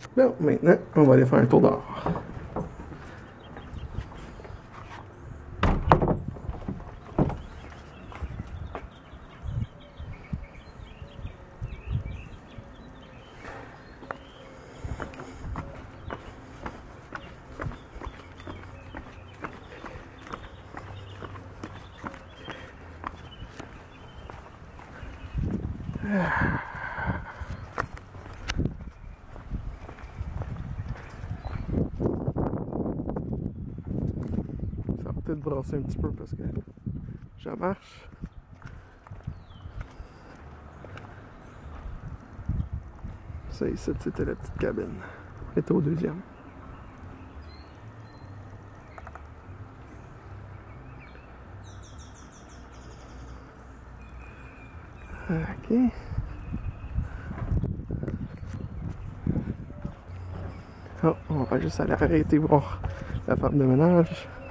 Bon, maintenant, on va aller faire un tour dehors. Ça va peut-être brasser un petit peu parce que je marche. Ça ici, c'était la petite cabine. Elle était au deuxième. Ok. Oh, on va juste aller arrêter voir la femme de ménage.